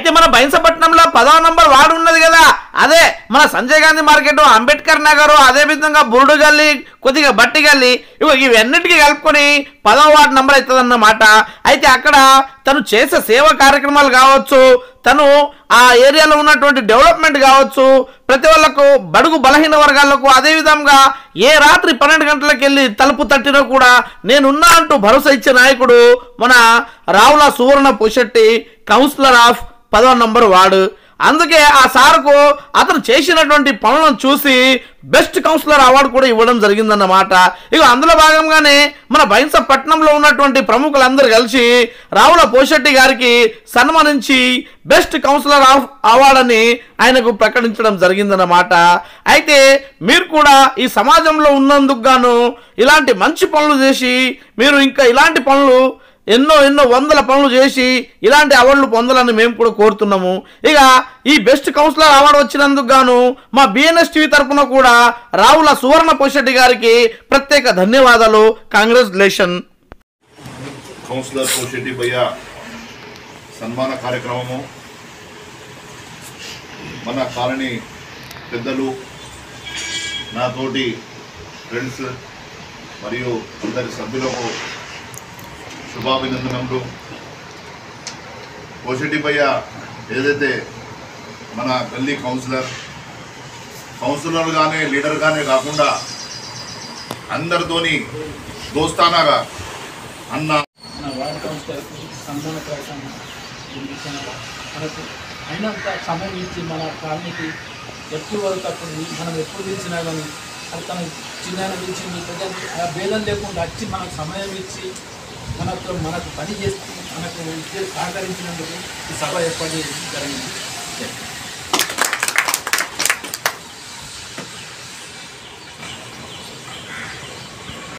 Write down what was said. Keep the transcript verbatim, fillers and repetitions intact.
అయితే మన బైన్సపట్నంలో పదవ నంబర్ వార్డు ఉన్నది కదా, అదే మన సంజయ్ గాంధీ మార్కెట్, అంబేద్కర్ నగర్, అదే విధంగా బురుడు గల్లీ, కొద్దిగా బట్టి గల్లీ, ఇవి ఇవన్నిటికీ కలుపుకొని పదవ వార్డు నంబర్ అవుతుంది అన్నమాట. అయితే అక్కడ తను చేసే సేవా కార్యక్రమాలు కావచ్చు, తను ఆ ఏరియాలో ఉన్నటువంటి డెవలప్మెంట్ కావచ్చు, ప్రతి ఒళ్లకు బడుగు బలహీన వర్గాలకు, అదేవిధంగా ఏ రాత్రి పన్నెండు గంటలకు వెళ్ళి తలుపు తట్టినా కూడా నేనున్నా అంటూ భరోసా ఇచ్చే నాయకుడు మన రావుల సువర్ణ పుషెట్టి, కౌన్సిలర్ ఆఫ్ పదవ నంబర్ వార్డు. అందుకే ఆ సార్కు అతను చేసినటువంటి పనులను చూసి బెస్ట్ కౌన్సిలర్ అవార్డు కూడా ఇవ్వడం జరిగిందన్నమాట. ఇక అందులో భాగంగానే మన బైన్సపట్నంలో ఉన్నటువంటి ప్రముఖులందరూ కలిసి రావుల పోషెట్టి గారికి సన్మానించి బెస్ట్ కౌన్సిలర్ ఆఫ్ అవార్డుని ఆయనకు ప్రకటించడం జరిగిందన్నమాట. అయితే మీరు కూడా ఈ సమాజంలో ఉన్నందుకు గాను ఇలాంటి మంచి పనులు చేసి మీరు ఇంకా ఇలాంటి పనులు ఎన్నో ఎన్నో వందల పనులు చేసి ఇలాంటి అవార్డులు పొందాలని మేము కూడా కోరుతున్నాము. ఇక ఈ బెస్ట్ కౌన్సిలర్ అవార్డు వచ్చినందుకు గాను మా బిఎన్ఎస్ టీవీ తరఫున కూడా రావుల సువర్ణ పోషెట్టి గారికి ప్రత్యేక ధన్యవాదాలు, కాంగ్రెచులేషన్. కౌన్సిలర్ పోషెట్టి భయ్య సన్మాన కార్యక్రమము మన కాలనీ పెద్దలు, నాతోటి ఫ్రెండ్స్ మరియు అందరి సభ్యులకు శుభాభినందనలు. పోషెట్టి భయ్య ఏదైతే మన గల్లీ కౌన్సిలర్ కౌన్సిలర్గానే లీడర్గానే కాకుండా అందరితోని దోస్తానాగా అన్న మన వార్డు కౌన్సిలర్కు సన్మాన కార్యక్రమం మనకు అయినంత సమయం ఇచ్చి మన కాలనీకి ఎప్పుడు వరకు అప్పుడు మనం ఎప్పుడు పిలిచినా కానీ అది తన చిన్న పిలిచి మీ పెద్ద ఆ భేదం లేకుండా వచ్చి మనకు సమయం ఇచ్చి మనతో మనకు పని చేస్తూ మనకు సహకరించినందుకు ఈ సభ ఏర్పాటు చేయడం జరిగింది.